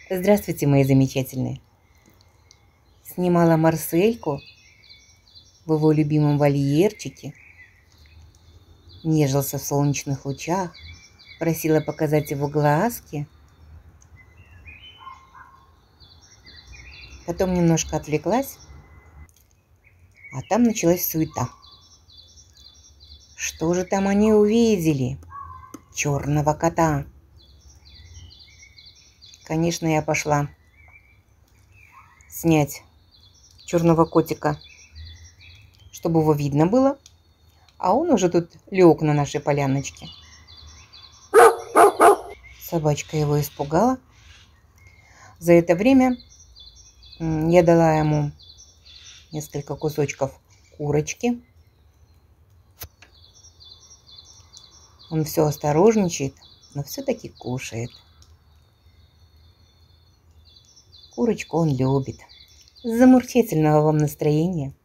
Здравствуйте, мои замечательные. Снимала Марсельку в его любимом вольерчике, нежился в солнечных лучах, просила показать его глазки. Потом немножко отвлеклась, а там началась суета. Что же там они увидели? Черного кота. Конечно, я пошла снять черного котика, чтобы его видно было, а он уже тут лег на нашей поляночке. Собачка его испугала. За это время я дала ему несколько кусочков курочки. Он все осторожничает, но все-таки кушает. Курочку он любит. Замечательного вам настроения.